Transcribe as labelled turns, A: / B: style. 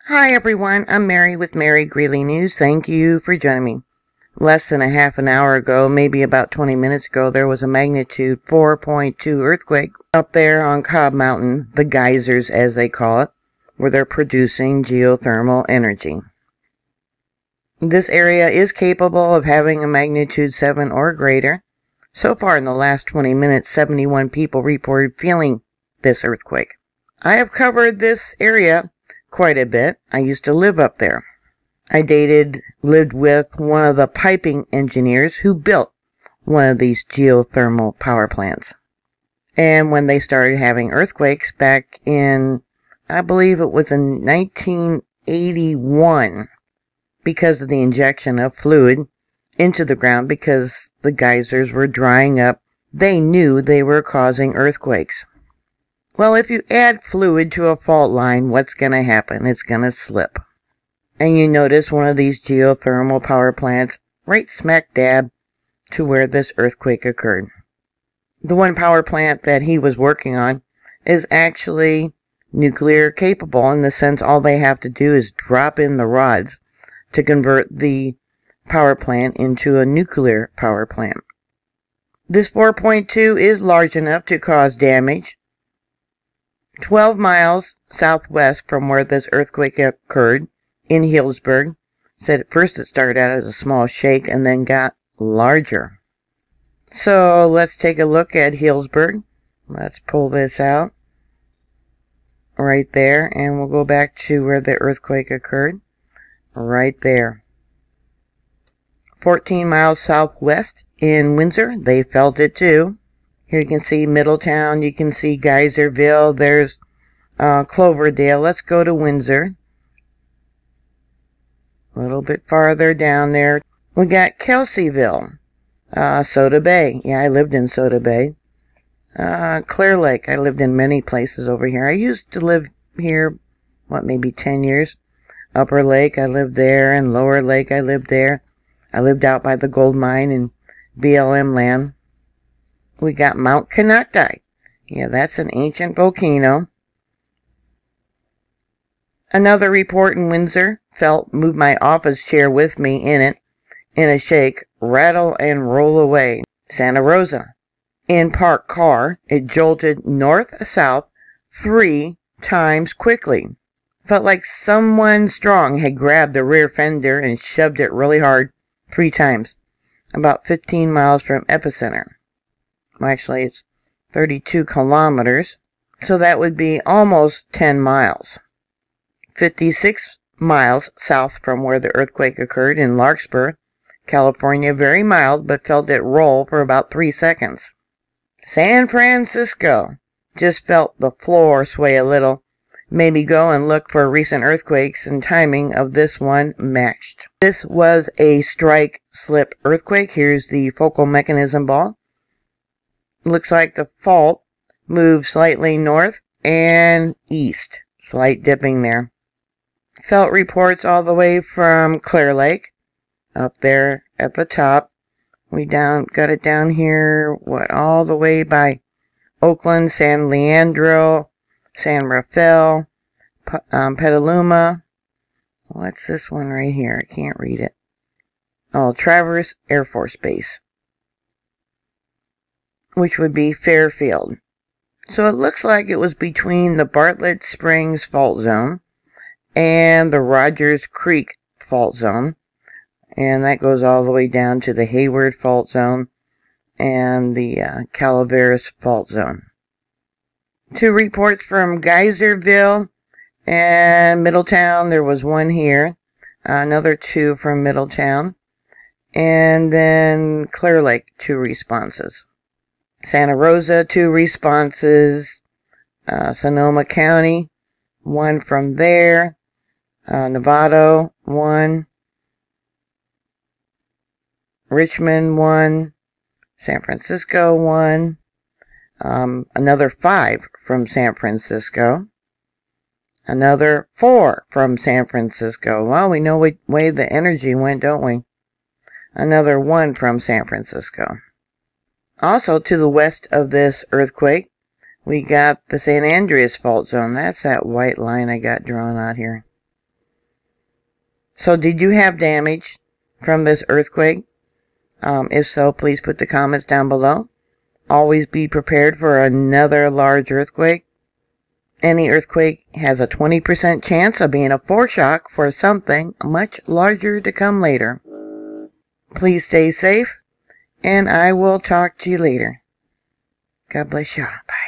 A: Hi everyone, I'm Mary with Mary Greeley News. Thank you for joining me. Less than a half an hour ago, maybe about 20 minutes ago, there was a magnitude 4.2 earthquake up there on Cobb Mountain, the Geysers as they call it, where they're producing geothermal energy. This area is capable of having a magnitude 7 or greater. So far in the last 20 minutes, 71 people reported feeling this earthquake. I have covered this area quite a bit. I used to live up there. I lived with one of the piping engineers who built one of these geothermal power plants. And when they started having earthquakes back in, I believe it was in 1981, because of the injection of fluid into the ground because the geysers were drying up, they knew they were causing earthquakes. Well, if you add fluid to a fault line, what's going to happen? It's going to slip. And you notice one of these geothermal power plants right smack dab to where this earthquake occurred. The one power plant that he was working on is actually nuclear capable in the sense all they have to do is drop in the rods to convert the power plant into a nuclear power plant. This 4.2 is large enough to cause damage. 12 miles southwest from where this earthquake occurred in Healdsburg. Said at first it started out as a small shake and then got larger. So let's take a look at Healdsburg. Let's pull this out right there and we'll go back to where the earthquake occurred. Right there. 14 miles southwest in Windsor. They felt it too. Here you can see Middletown. You can see Geyserville. There's Cloverdale. Let's go to Windsor. A little bit farther down there. We got Kelseyville. Soda Bay. Yeah, I lived in Soda Bay. Clear Lake. I lived in many places over here. I used to live here, maybe 10 years. Upper Lake, I lived there, and Lower Lake, I lived there. I lived out by the gold mine in BLM land. We got Mount Canocti. Yeah, that's an ancient volcano. Another report in Windsor. Moved my office chair with me in it, in a shake, rattle and roll away. Santa Rosa. In parked car, it jolted north-south 3 times quickly. Felt like someone strong had grabbed the rear fender and shoved it really hard 3 times. About 15 miles from epicenter. Well, actually, it's 32 kilometers. So that would be almost 10 miles. 56 miles south from where the earthquake occurred in Larkspur, California. Very mild, but felt it roll for about 3 seconds. San Francisco. Just felt the floor sway a little. Maybe go and look for recent earthquakes, and timing of this one matched. This was a strike-slip earthquake. Here's the focal mechanism ball. Looks like the fault moved slightly north and east. Slight dipping there. Felt reports all the way from Clear Lake, up there at the top. We got it down here, all the way by Oakland, San Leandro, San Rafael, Petaluma. What's this one right here? I can't read it. Oh, Traverse Air Force Base, which would be Fairfield. So it looks like it was between the Bartlett Springs fault zone and the Rogers Creek fault zone. And that goes all the way down to the Hayward fault zone and the Calaveras fault zone. 2 reports from Geyserville and Middletown. There was 1 here. Another 2 from Middletown. And then Clear Lake, 2 responses. Santa Rosa, 2 responses. Sonoma County, 1 from there. Novato, 1. Richmond, 1. San Francisco, 1. Another 5 from San Francisco. Another 4 from San Francisco. Well, we know which way the energy went, don't we? Another 1 from San Francisco. Also, to the west of this earthquake, we got the San Andreas fault zone. That's that white line I got drawn out here. So did you have damage from this earthquake? If so, please put the comments down below. Always be prepared for another large earthquake. Any earthquake has a 20% chance of being a foreshock for something much larger to come later. Please stay safe, and I will talk to you later. God bless you. Bye.